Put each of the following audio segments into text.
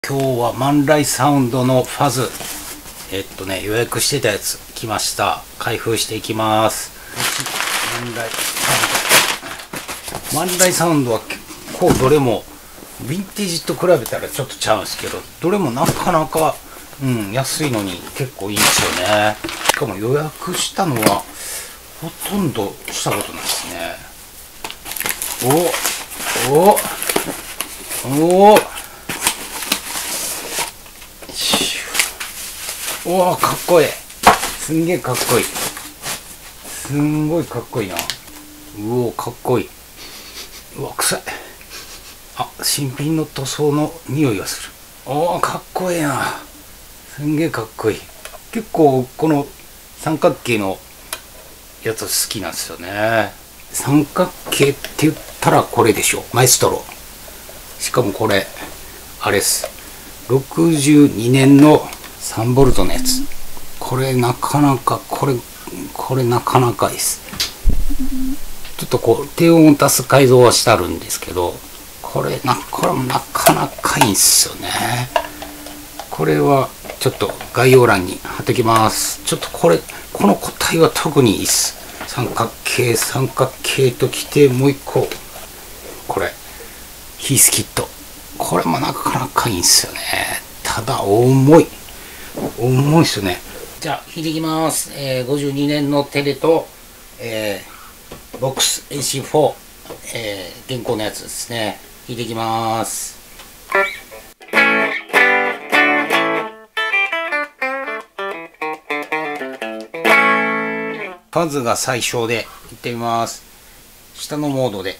今日は万来サウンドのファズ予約してたやつ来ました。開封していきます。万来サウンドは結構どれもヴィンテージと比べたらちょっとちゃうんですけど、どれもなかなか、安いのに結構いいんですよね。しかも予約したのはほとんどしたことないですね。おお、かっこいい。すんげえかっこいい。すんごいかっこいいな。うお、かっこいい。うわ、臭い。あ、新品の塗装の匂いがする。おお、かっこいいな。すんげえかっこいい。結構この三角形のやつ好きなんですよね。三角形って言ったらこれでしょ。マエストロ。しかもこれあれです。62年の3ボルトのやつ。これなかなかこれなかなかいいです。ちょっとこう低音を足す改造はしてあるんですけど、これもなかなかいいんですよね。これはちょっと概要欄に貼っておきます。ちょっとこの個体は特にいいです。三角形ときて、もう一個これヒースキット。これもなかなかいいんですよね。ただ重いですよね。じゃあ弾いていきます。52年のテレと、ボックス AC4、現行のやつですね。弾いていきます。ファズが最小でいってみます。下のモードで。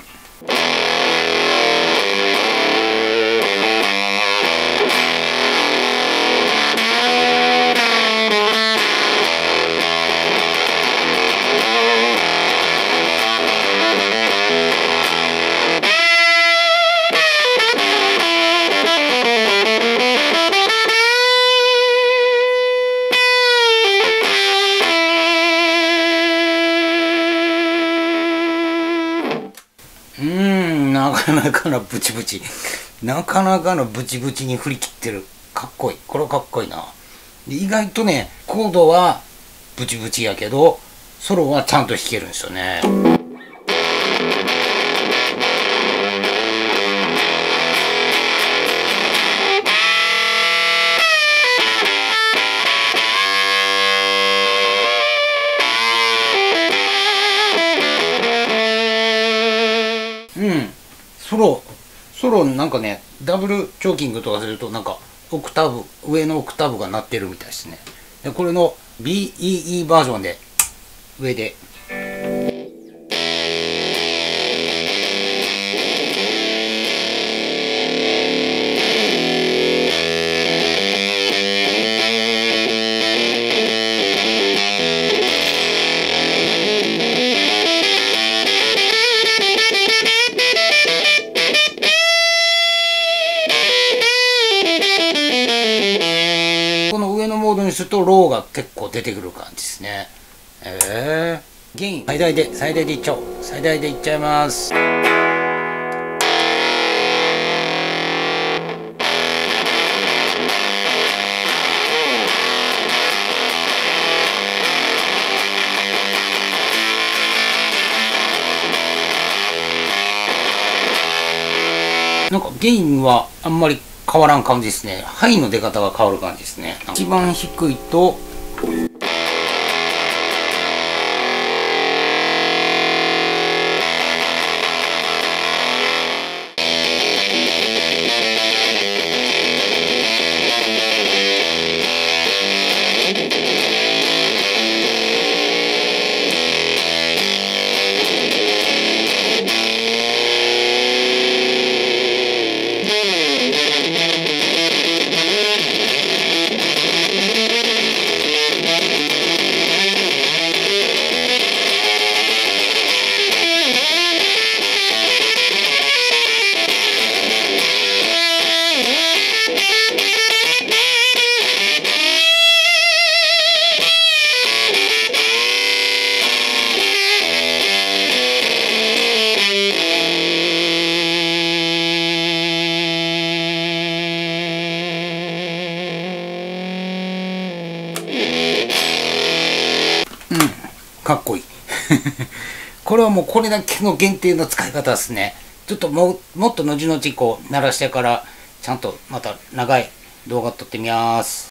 なかなかのブチブチ。なかなかのブチブチに振り切ってる。かっこいい。これかっこいいな。意外とね、コードはブチブチやけど、ソロはちゃんと弾けるんですよね。ソロなんかね、ダブルチョーキングとかするとなんか上のオクターブが鳴ってるみたいですね。でこれの BEE バージョンで上でこの上のモードにするとローが結構出てくる感じですね。ゲイン最大でいっちゃおう。最大でいっちゃいます。なんかゲインはあんまり変わらん感じですね。ハイの出方が変わる感じですね。一番低いとかっこいい。これはもうこれだけの限定の使い方ですね。ちょっともっと後々こう鳴らしてからちゃんとまた長い動画撮ってみます。